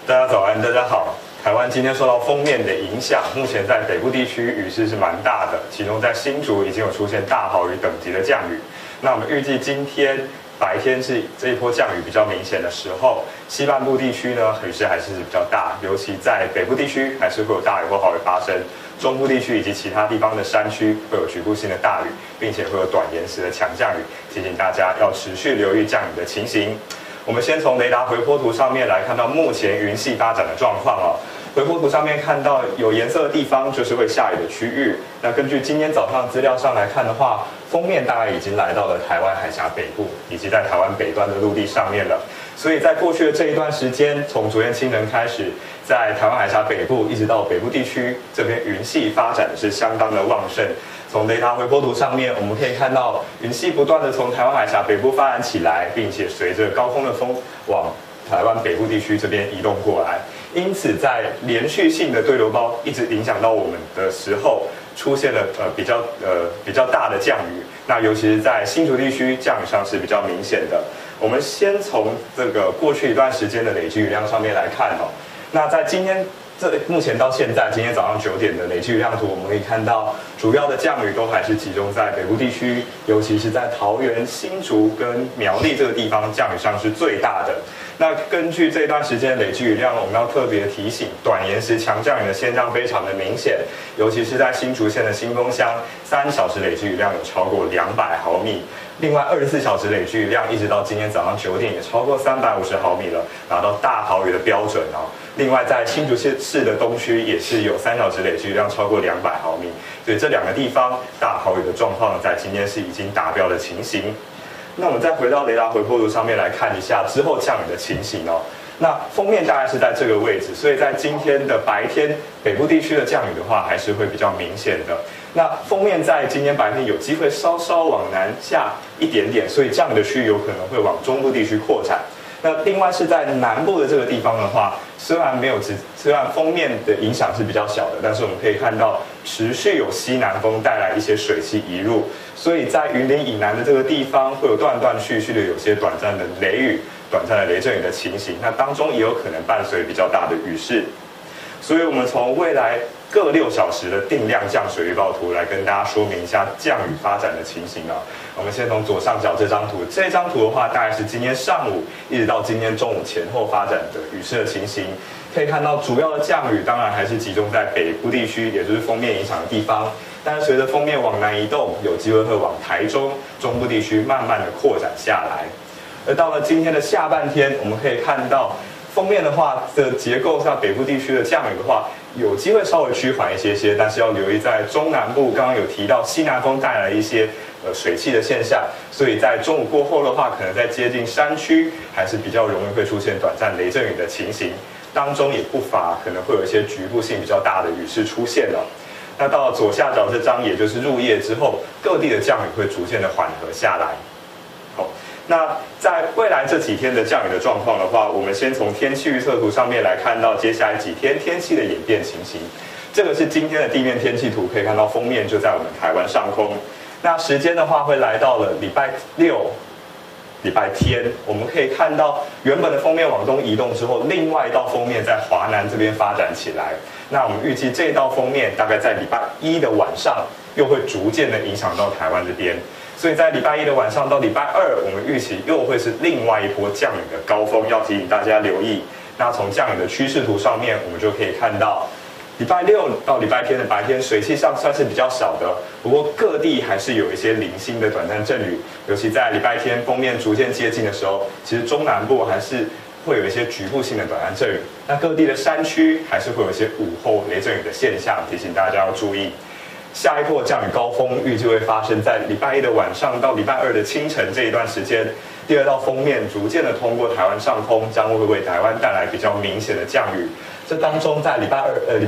大家早安，大家好。台湾今天受到锋面的影响，目前在北部地区雨势是蛮大的，其中在新竹已经有出现大豪雨等级的降雨。那我们预计今天白天是这一波降雨比较明显的时候，西半部地区呢雨势还是比较大，尤其在北部地区还是会有大雨或豪雨发生。中部地区以及其他地方的山区会有局部性的大雨，并且会有短延时的强降雨，提醒大家要持续留意降雨的情形。我们先从雷达回波图上面来看到目前云系发展的状况哦。回波图上面看到有颜色的地方就是会下雨的区域。那根据今天早上资料上来看的话，锋面大概已经来到了台湾海峡北部，以及在台湾北端的陆地上面了。所以在过去的这一段时间，从昨天清晨开始，在台湾海峡北部一直到北部地区，这边云系发展的是相当的旺盛。从雷达回波图上面，我们可以看到云系不断的从台湾海峡北部发展起来，并且随着高空的风往台湾北部地区这边移动过来。因此，在连续性的对流包一直影响到我们的时候，出现了比较大的降雨。那尤其是在新竹地区，降雨上是比较明显的。我们先从这个过去一段时间的累积雨量上面来看哦。那在今天目前到现在，今天早上9点的累积雨量图，我们可以看到主要的降雨都还是集中在北部地区，尤其是在桃园、新竹跟苗栗这个地方，降雨上是最大的。那根据这段时间的累积雨量，我们要特别提醒，短延时强降雨的现象非常的明显，尤其是在新竹县的新丰乡，3小时累积雨量有超过200毫米。另外，24小时累积雨量一直到今天早上9点也超过350毫米了，达到大豪雨的标准哦。另外，在新竹市的东区也是有3小时累积雨量超过200毫米，所以这2个地方大豪雨的状况在今天是已经达标的情形。那我们再回到雷达回波图上面来看一下之后降雨的情形哦。那锋面大概是在这个位置，所以在今天的白天，北部地区的降雨的话还是会比较明显的。那锋面在今天白天有机会稍稍往南下一点点，所以降雨的区域有可能会往中部地区扩展。那另外是在南部的这个地方的话，虽然锋面的影响是比较小的，但是我们可以看到持续有西南风带来一些水汽移入，所以在云林以南的这个地方会有断断续续的有些短暂的雷雨、短暂的雷阵雨的情形，那当中也有可能伴随比较大的雨势。所以我们从未来各6小时的定量降水预报图来跟大家说明一下降雨发展的情形啊。我们先从左上角这张图，这张图的话大概是今天上午一直到今天中午前后发展的雨势的情形。可以看到主要的降雨当然还是集中在北部地区，也就是锋面影响的地方。但是随着锋面往南移动，有机会会往台中、中部地区慢慢的扩展下来。而到了今天的下半天，我们可以看到锋面的话的结构上，北部地区的降雨的话，有机会稍微趋缓一些，但是要留意在中南部，刚刚有提到西南风带来一些水汽的现象，所以在中午过后的话，可能在接近山区还是比较容易会出现短暂雷阵雨的情形，当中也不乏可能会有一些局部性比较大的雨势出现了。那到了左下角这张，也就是入夜之后，各地的降雨会逐渐的缓和下来。好，那在未来这几天的降雨的状况的话，我们先从天气预测图上面来看到接下来几天天气的演变情形。这个是今天的地面天气图，可以看到锋面就在我们台湾上空。那时间的话会来到了礼拜6、礼拜天，我们可以看到原本的锋面往东移动之后，另外一道锋面在华南这边发展起来。那我们预计这道锋面大概在礼拜1的晚上又会逐渐的影响到台湾这边。所以在礼拜1的晚上到礼拜2，我们预期又会是另外一波降雨的高峰，要提醒大家留意。那从降雨的趋势图上面，我们就可以看到，礼拜6到礼拜天的白天水汽上算是比较少的，不过各地还是有一些零星的短暂阵雨，尤其在礼拜天锋面逐渐接近的时候，其实中南部还是会有一些局部性的短暂阵雨。那各地的山区还是会有一些午后雷阵雨的现象，提醒大家要注意。下一波降雨高峰预计会发生在礼拜1的晚上到礼拜2的清晨这一段时间。第2道锋面逐渐的通过台湾上空，将会为台湾带来比较明显的降雨。这当中，在礼拜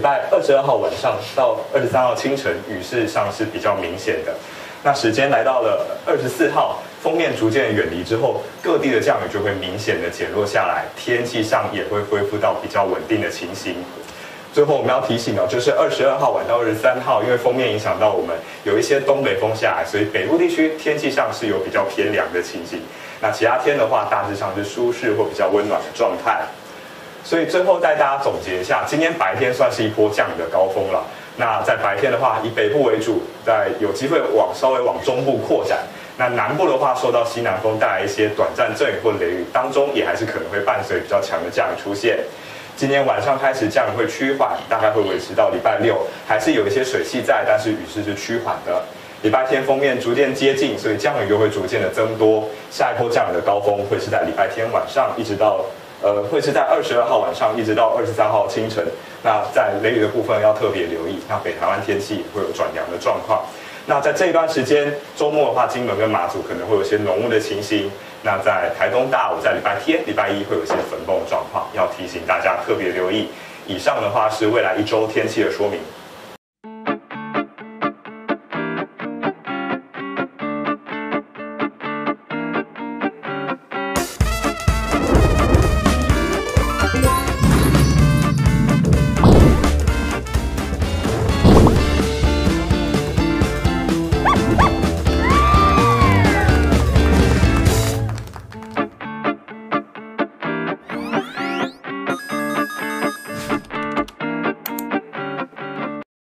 22号晚上到23号清晨，雨势上是比较明显的。那时间来到了24号，锋面逐渐远离之后，各地的降雨就会明显的减弱下来，天气上也会恢复到比较稳定的情形。最后我们要提醒就是22号晚到23号，因为锋面影响到我们有一些东北风下来，所以北部地区天气上是有比较偏凉的情形。那其他天的话，大致上是舒适或比较温暖的状态。 所以最后带大家总结一下，今天白天算是一波降雨的高峰了。那在白天的话，以北部为主，有机会稍微往中部扩展。那南部的话，受到西南风带来一些短暂阵雨或雷雨，当中也还是可能会伴随比较强的降雨出现。今天晚上开始降雨会趋缓，大概会维持到礼拜六，还是有一些水汽在，但是雨势是趋缓的。礼拜天锋面逐渐接近，所以降雨又会逐渐的增多。下一波降雨的高峰会是在礼拜天晚上，一直到会是在22号晚上一直到23号清晨。那在雷雨的部分要特别留意，那北台湾天气也会有转凉的状况。那在这一段时间，周末的话，金门跟马祖可能会有些浓雾的情形。那在台东大武，在礼拜天、礼拜一会有一些粉崩的状况，要提醒大家特别留意。以上的话是未来一周天气的说明。